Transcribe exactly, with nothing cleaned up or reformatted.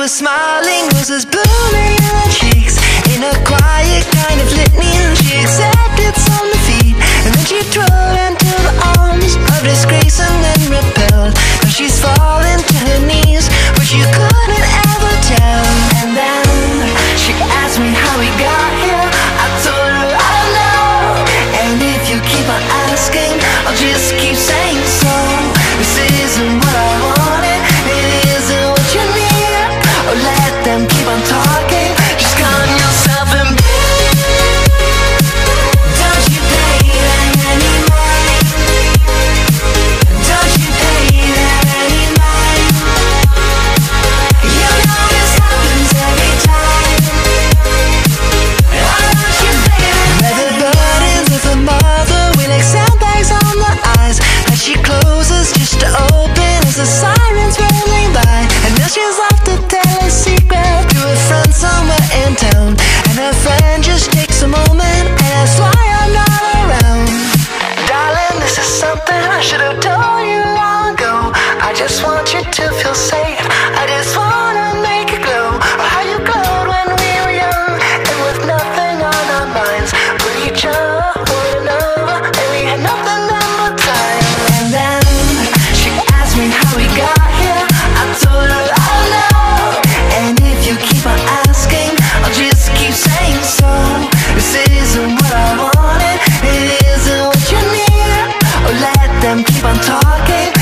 was smiling, roses blooming in her cheeks. In a quiet kind of litany, she accepted some defeat, and then she drove into the arms of disgrace and then repelled. Now she's fallen to her knees, but you couldn't ever tell. And then she asked me how we got here. I told her I don't know, and if you keep on asking, I'll just keep saying so. This isn't what I wanted, it isn't what you need. Oh, let them keep on talking, just calm yourself and breathe. Don't you pay that any mind? Don't you pay that any mind? You know this happens every time. Why don't you pay that? Leather burdens of a mother, we like sandbags on the eyes as she closes just to open as the sirens rolling by. And now she's off to tell a secret to a friend somewhere in town, and her friend just takes a moment and asks why I'm not around. Darling, this is something I should have told you long ago. I just want you to feel safe, I just wanna make it glow. Oh, how you glowed when we were young, and with nothing on our minds but each other, and we had nothing but time. And then she asked me how we got here. I told her I don't know, and if you keep on asking, I'll just keep saying so. This isn't what I wanted, it isn't what you need. Oh, let them keep on talking,